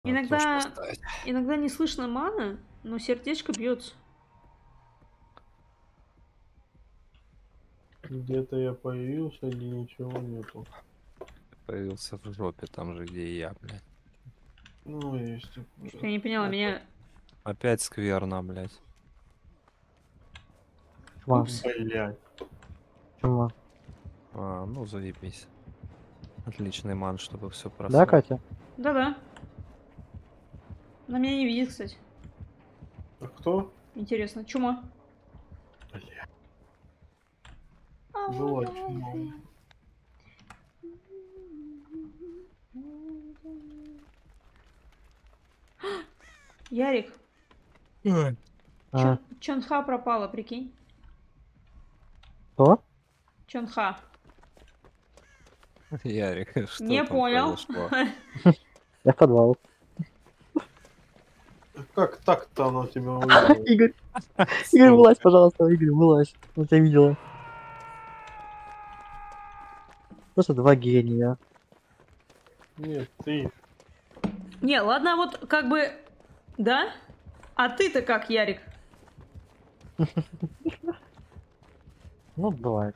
Надо тоже Иногда, поставить. иногда не слышно мана, но сердечко бьется. Где-то я появился, где ничего нету. Появился в жопе, там же, где и я, блядь. Ну, есть Что-то такое. я не поняла, меня... Опять скверно, блядь. Чума. Упс. Блядь. Чума. А, ну заебись. Отличный ман, чтобы все Да, просрать. Катя? Да-да. Она меня не видит, кстати. А кто? Интересно. Чума. Бля. А, Была чума. Ярик, А, Чонха пропала, прикинь. кто? Чонха. Ярик, что Не там понял. произошло? Я в подвал. Как так-то она тебя увидела? Игорь, Игорь, вылазь, пожалуйста, Игорь, вылазь. Он тебя видела. Просто два гения. Нет, ты. Не, ладно, вот как бы... Да? А ты-то как, Ярик? Ну, бывает.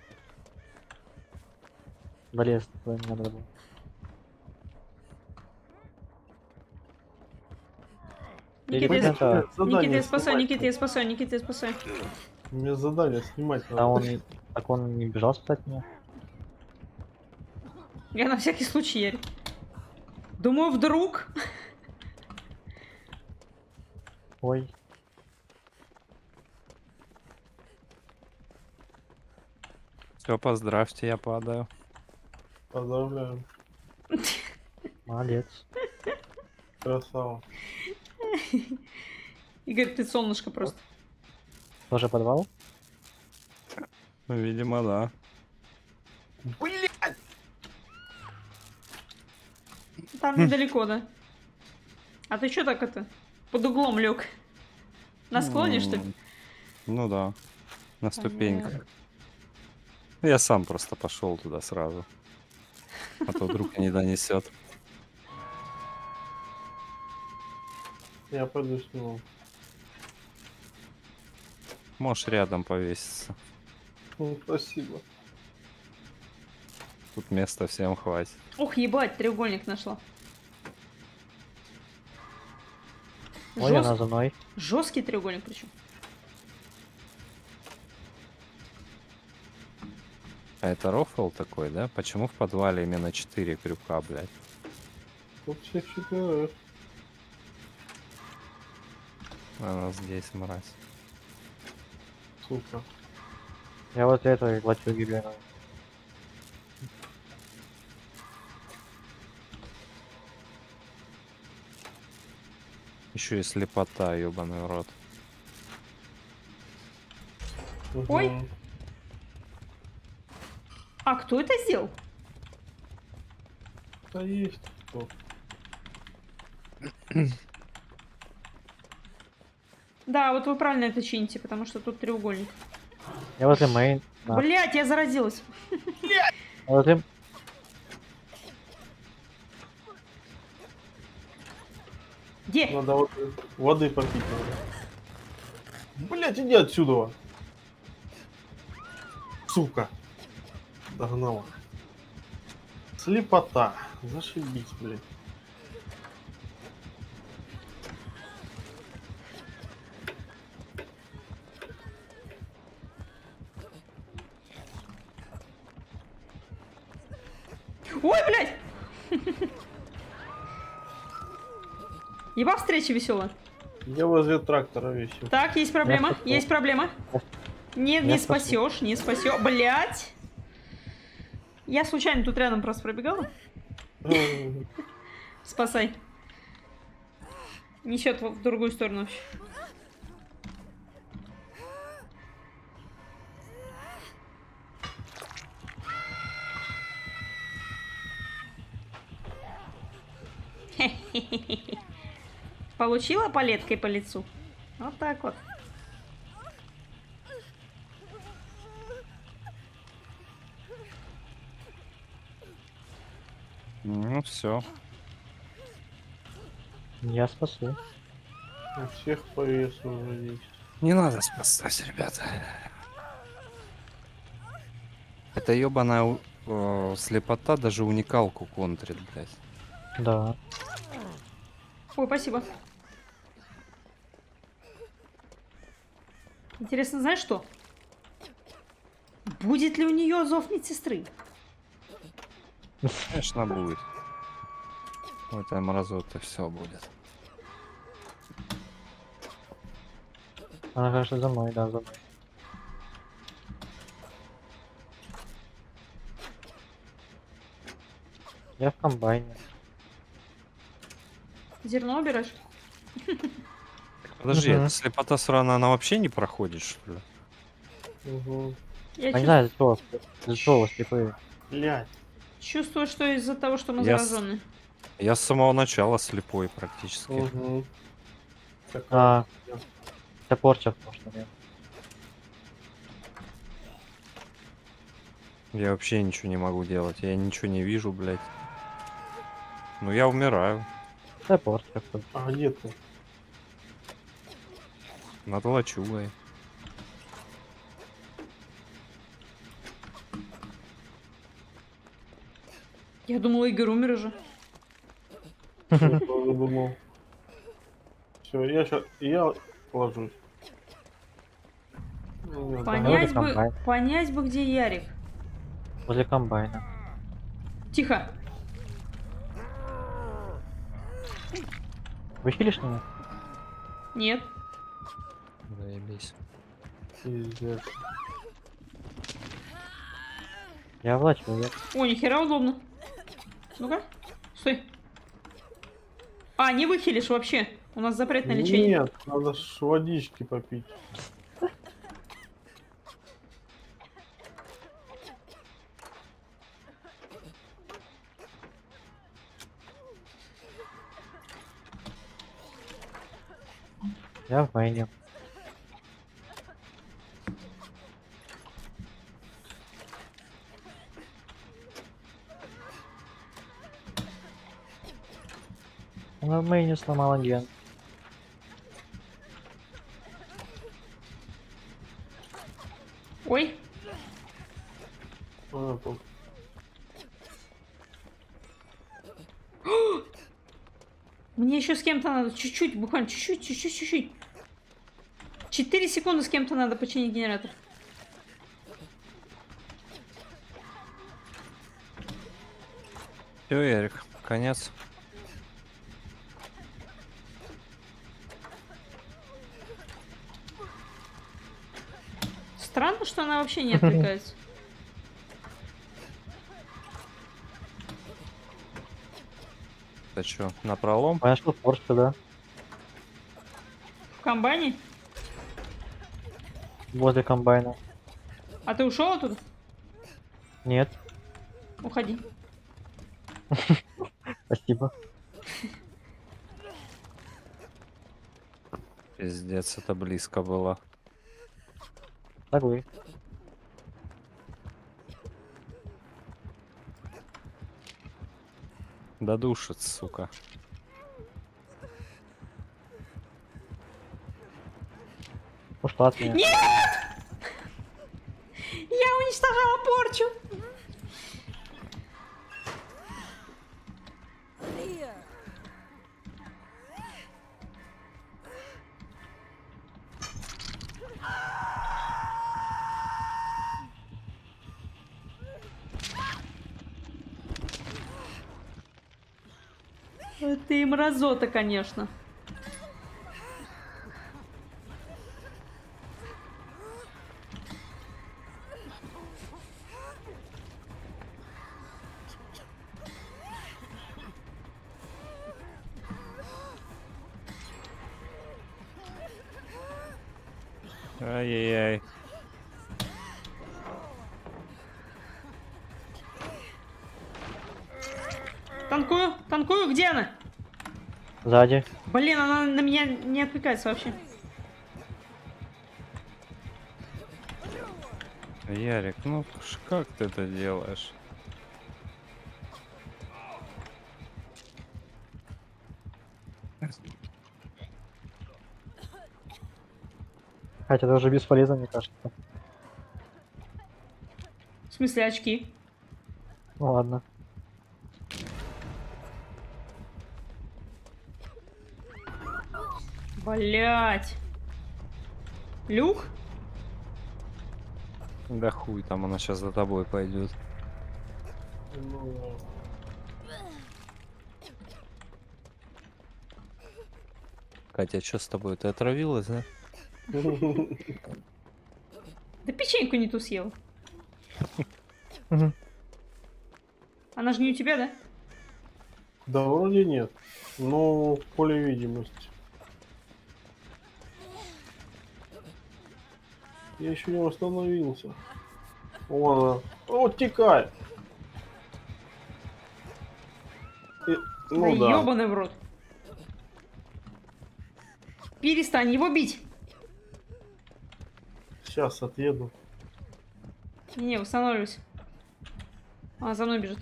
Залез, туда не надо было. Никита, Или я... это- Никита, я Задание спасаю, снимать Никита, я надо. спасаю, Никита, я спасаю. Мне задание снимать А надо. он не бежал спасать меня? Я на всякий случай, Ярик. Думаю, вдруг... Ой. Все, поздравьте, я падаю. Поздравляю. Молодец. Красава. Игорь, ты солнышко просто. Тоже подвал? Ну, видимо, да. Там недалеко, да? А ты чё так это? Под углом лег? На склоне, что ли? Ну да. На Понятно. ступеньках. Я сам просто пошел туда сразу. А то вдруг не донесет. Я пойду сниму. Можешь рядом повеситься. Ну, спасибо. Тут места всем хватит. Ух, ебать, треугольник нашла. Ой, она за мной. Жесткий треугольник причем. А это рофл такой, да? Почему в подвале именно 4 крюка, блядь? Тут всех четверых. Она здесь, мразь. Сука. Я вот этой лачуги бегаю. Еще и слепота, ебаный рот. Ой. Мгм. А кто это сделал? Да есть кто. Да, вот вы правильно это чините, потому что тут треугольник. Я возле мейн. Да. Блять, я заразилась. Я возле... Где? Надо вот воды попить. Блять, иди отсюда. Сука. Догнала. Слепота. Зашибись, блядь. Ой, блядь! Еба встреча веселая. Я возле трактора вещи. Так, есть проблема, спасу. есть проблема. Не, не Я спасу. спасешь, не спасешь. Блять! Я случайно тут рядом просто пробегала. Спасай. Несет в другую сторону вообще. Получила палеткой по лицу? Вот так вот. Ну все. Я спасу. У всех по весу уже есть. Не надо спасать, ребята. Это ебаная слепота даже уникалку контрит, блядь. Да. Ой, спасибо. Интересно, знаешь что? Будет ли у нее зов медсестры? Конечно, будет. В этом разу-то все будет. Она, кажется, за мной, да, за мной. Я в комбайне. Зерно убираешь? Подожди, Мгм. эта слепота срана, она вообще не проходит, что ли? Угу. Я А не знаю, из-за чего вы слепые. Блять. чувствую, что из-за того, что мы Я заражены. Я с самого начала слепой практически. Угу. А, это порча в прошлом. Я вообще ничего не могу делать. Я ничего не вижу, блядь. Ну я умираю. Это порча. А где ты? Над лачугой. Я думала, Игорь умер уже. Я тоже думал. Все, я ложусь. Ну, да. Понять бы, где Ярик. Возле комбайна. Тихо. Вы хилишь меня? Нет. Заебись. Пиздец. Я влачу, я. О, нихера удобно. Ну-ка. Стой. А, не выхилишь вообще. У нас запрет на лечение. Нет, надо ж водички попить. Я в майне. Она в майне сломала ген. Ой. А, тут. Мне еще с кем-то надо. Чуть-чуть, буквально чуть-чуть. 4 секунды с кем-то надо починить генератор. Все, Ярик, конец. Странно, что она вообще не отвлекается. Это что, на пролом? Я нашел порчу, да. В комбайне? Возле комбайна. А ты ушел оттуда? Нет. Уходи. Спасибо. Пиздец, это близко было. Так вы. Додушит, сука. Ушла от меня. Я уничтожала порчу. Ты и мразота, конечно. Ай-яй-яй. Танкую, где она? Сзади. Блин, она на меня не отвлекается вообще. Ярик, ну как ты это делаешь? Хотя это уже бесполезно, мне кажется. В смысле очки? Ну ладно. Блять. Люк? Да хуй там, она сейчас за тобой пойдет. Ну, Катя, что с тобой? Ты отравилась, да? Да печеньку не ту съел. Мгм. Она же не у тебя, да? да вроде нет. Но в поле видимости. Я еще не восстановился. Вон она. О, текай! Ну да да. ёбаный в рот. Перестань его бить. Сейчас отъеду. Не, восстанавливайся. Она за мной бежит.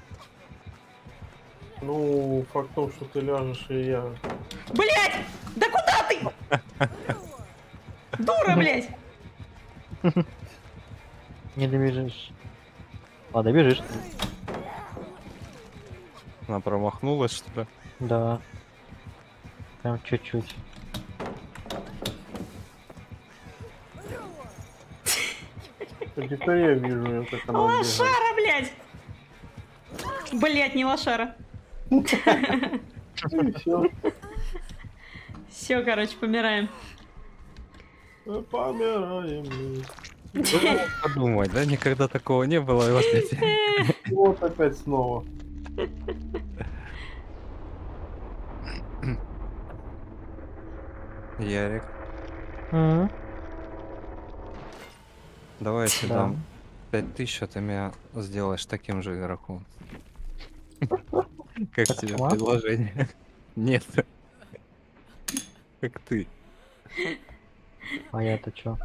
Ну, факт в том, что ты ляжешь, и я... Блять! Да куда ты? Дура, блять! Не добежишь. Ладно, бежишь. Она промахнулась, что ли? Да. Прям чуть-чуть. А теперь я вижу, её, как она бегает. Лошара, блять! Блять, не лошара. И всё. Все, короче, помираем. Мы помираем. Подумай, да? Никогда такого не было. И вот эти. Вот опять снова. Ярик, Мгм. давай я тебе Да. дам 5000, а ты меня сделаешь таким же игроком. Как Так, тебе сама? предложение? Нет. Как ты. А я-то чё?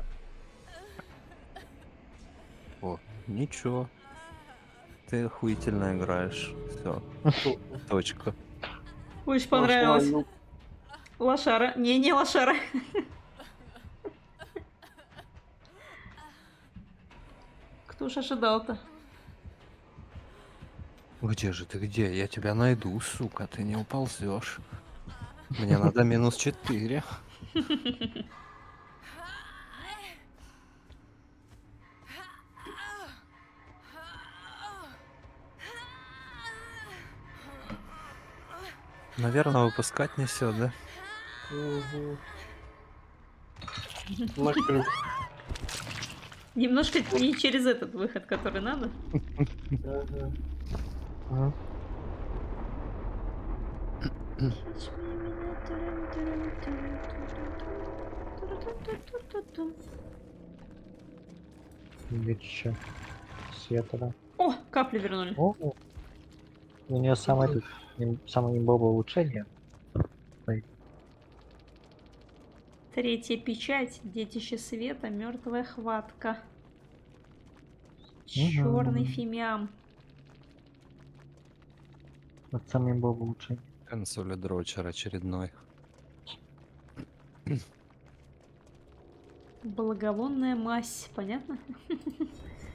О, ничего. Ты охуительно играешь. Все. Точка. Очень понравилось. Нашла Лошара. Не лошара. Кто ж ожидал-то? Где же ты, где? Я тебя найду, сука, ты не уползешь. Мне надо -4. Наверное, выпускать несет, да? Мгм. На крюк. Немножко не через этот выход, который надо. Ага. Мгм. Где чё? Света, да? О, капли вернули. О, у нее самое имбовое улучшение. Третья печать, детище света, мертвая хватка. Черный фимиам. Вот самое имбовое улучшение. Консоли дрочер очередной. Благовонная мазь, понятно?